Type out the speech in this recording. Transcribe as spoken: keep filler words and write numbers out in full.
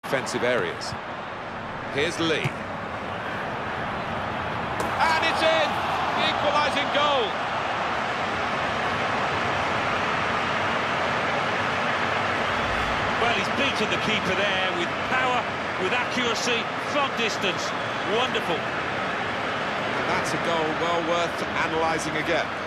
defensive areas. Here's Lee. And it's in! The equalising goal. Well, he's beaten the keeper there with power, with accuracy, from distance. Wonderful. And that's a goal well worth analysing again.